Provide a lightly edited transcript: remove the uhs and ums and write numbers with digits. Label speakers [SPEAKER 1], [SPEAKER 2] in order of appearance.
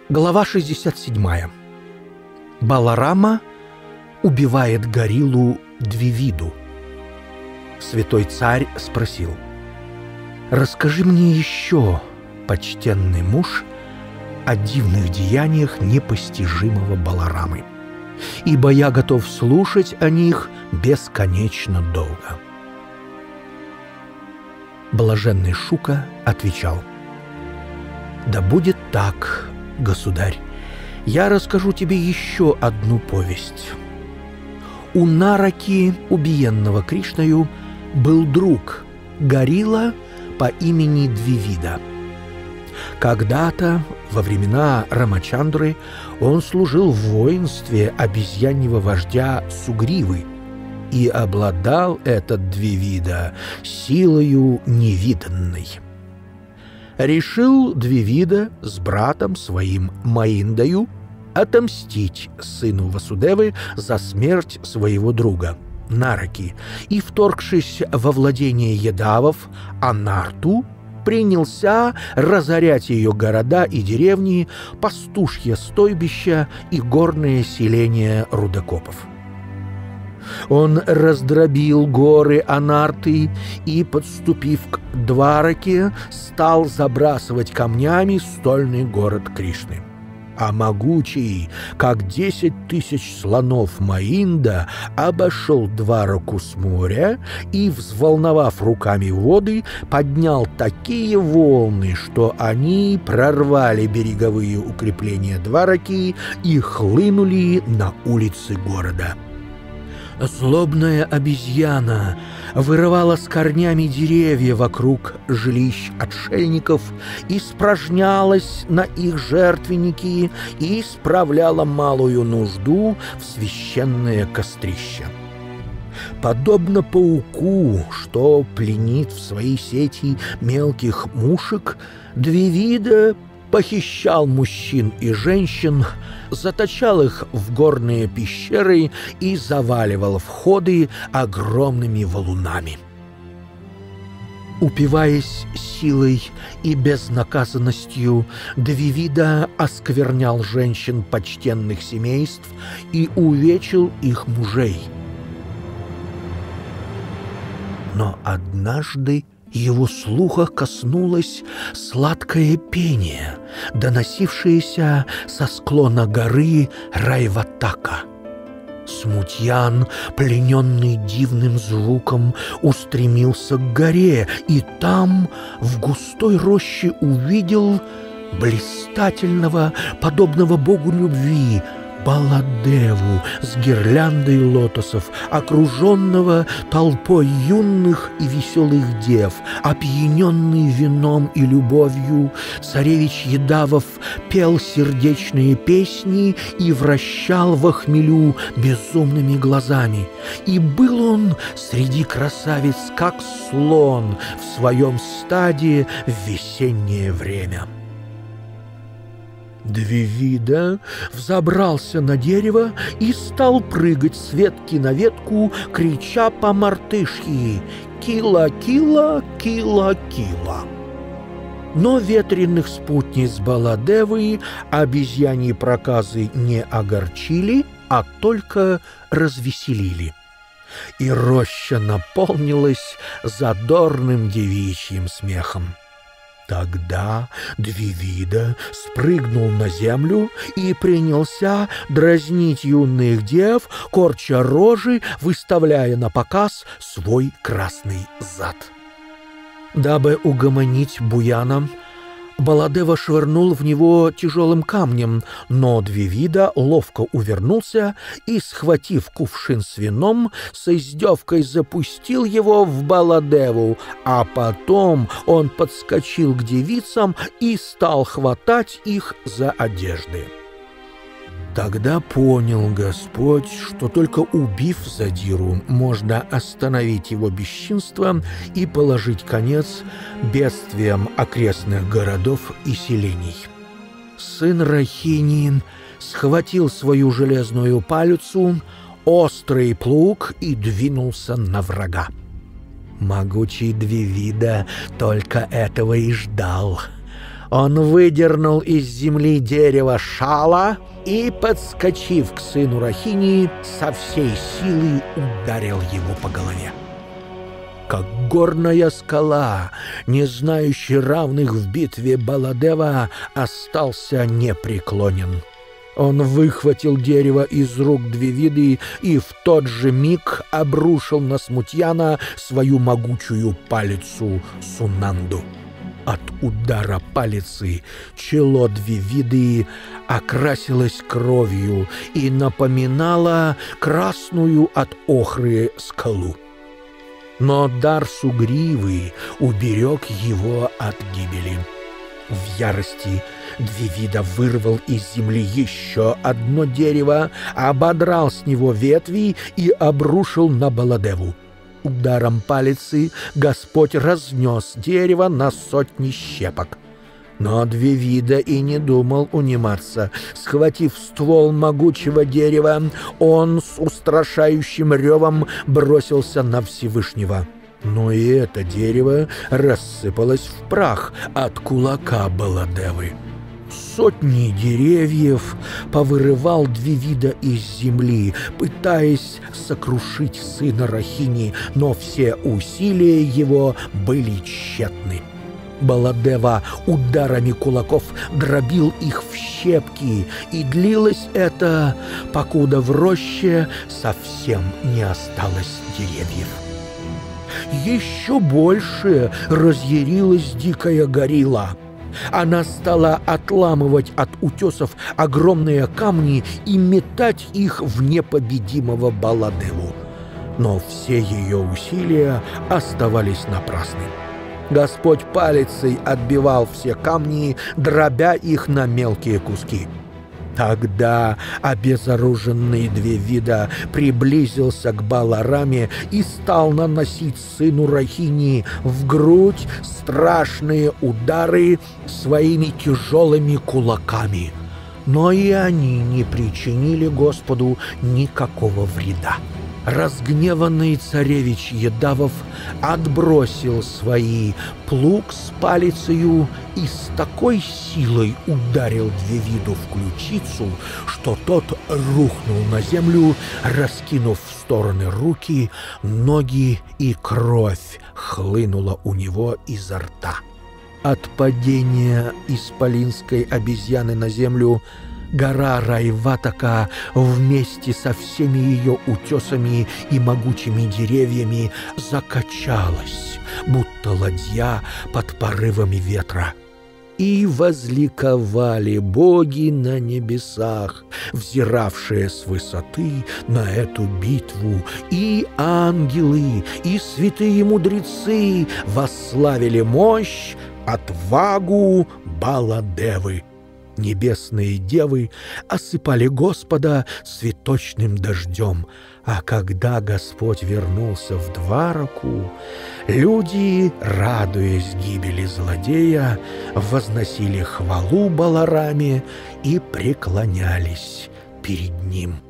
[SPEAKER 1] Глава 67. Баларама убивает гориллу Двивиду. Святой царь спросил: «Расскажи мне еще, почтенный муж, о дивных деяниях непостижимого Баларамы, ибо я готов слушать о них бесконечно долго». Блаженный Шука отвечал: «Да будет так, государь, я расскажу тебе еще одну повесть. У Нараки, убиенного Кришною, был друг, горилла по имени Двивида. Когда-то, во времена Рамачандры, он служил в воинстве обезьяньего вождя Сугривы, и обладал этот Двивида силою невиданной. Решил Двивида с братом своим Маиндою отомстить сыну Васудевы за смерть своего друга Нараки, и, вторгшись во владение Ядавов, Анарту, принялся разорять ее города и деревни, пастушья стойбища и горные селения рудокопов. Он раздробил горы Анарты и, подступив к Двараке, стал забрасывать камнями стольный город Кришны. А могучий, как 10 тысяч слонов Маинда, обошел Двараку с моря и, взволновав руками воды, поднял такие волны, что они прорвали береговые укрепления Двараки и хлынули на улицы города. Злобная обезьяна вырывала с корнями деревья вокруг жилищ отшельников, испражнялась на их жертвенники и справляла малую нужду в священное кострище. Подобно пауку, что пленит в свои сети мелких мушек, Двивида похищал мужчин и женщин, заточал их в горные пещеры и заваливал входы огромными валунами. Упиваясь силой и безнаказанностью, Двивида осквернял женщин почтенных семейств и увечил их мужей. Но однажды его слуха коснулось сладкое пение, доносившееся со склона горы Райватака. Смутьян, плененный дивным звуком, устремился к горе, и там, в густой роще, увидел блистательного, подобного богу любви, Баладеву с гирляндой лотосов, окруженного толпой юных и веселых дев. Опьяненный вином и любовью, царевич Ядавов пел сердечные песни и вращал во хмелю безумными глазами. И был он среди красавиц, как слон в своем стаде в весеннее время. Двивида взобрался на дерево и стал прыгать с ветки на ветку, крича по-мартышьи: «Кила-кила, кила-кила!». Но ветреных спутниц Баладевы обезьяньи проказы не огорчили, а только развеселили. И роща наполнилась задорным девичьим смехом. Тогда Двивида спрыгнул на землю и принялся дразнить юных дев, корча рожи, выставляя на показ свой красный зад. Дабы угомонить буяна, Баладева швырнул в него тяжелым камнем, но Двивида ловко увернулся и, схватив кувшин с вином, с издевкой запустил его в Баладеву, а потом он подскочил к девицам и стал хватать их за одежды. Тогда понял Господь, что только убив задиру, можно остановить его бесчинство и положить конец бедствиям окрестных городов и селений. Сын Рахини схватил свою железную палицу, острый плуг и двинулся на врага. Могучий Двивида только этого и ждал. Он выдернул из земли дерево шала и, подскочив к сыну Рахини, со всей силы ударил его по голове. Как горная скала, не знающий равных в битве Баладева, остался непреклонен. Он выхватил дерево из рук Двевиды и в тот же миг обрушил на смутьяна свою могучую палицу Сунанду. От удара палицы чело Двевиды окрасилось кровью и напоминало красную от охры скалу. Но дар Сугривы уберег его от гибели. В ярости Двевида вырвал из земли еще одно дерево, ободрал с него ветви и обрушил на Баладеву. Ударом палицы Господь разнес дерево на сотни щепок. Но Двевида и не думал униматься. Схватив ствол могучего дерева, он с устрашающим ревом бросился на Всевышнего. Но и это дерево рассыпалось в прах от кулака Баладевы. Сотни деревьев повырывал Двевида из земли, пытаясь сокрушить сына Рахини, но все усилия его были тщетны. Баладева ударами кулаков дробил их в щепки, и длилось это, покуда в роще совсем не осталось деревьев. Еще больше разъярилась дикая горилла. Она стала отламывать от утесов огромные камни и метать их в непобедимого Баладеву. Но все ее усилия оставались напрасны. Господь палицей отбивал все камни, дробя их на мелкие куски. Тогда обезоруженный Двевида приблизился к Балараме и стал наносить сыну Рахини в грудь страшные удары своими тяжелыми кулаками. Но и они не причинили Господу никакого вреда. Разгневанный царевич Едавов отбросил свои плуг с палицею и с такой силой ударил Двевиду в ключицу, что тот рухнул на землю, раскинув в стороны руки, ноги, и кровь хлынула у него изо рта. От падения исполинской обезьяны на землю гора Райватака вместе со всеми ее утесами и могучими деревьями закачалась, будто ладья под порывами ветра. И возликовали боги на небесах, взиравшие с высоты на эту битву, и ангелы, и святые мудрецы восславили мощь, отвагу Баладевы. Небесные девы осыпали Господа цветочным дождем, а когда Господь вернулся в Двараку, люди, радуясь гибели злодея, возносили хвалу Балараме и преклонялись перед ним.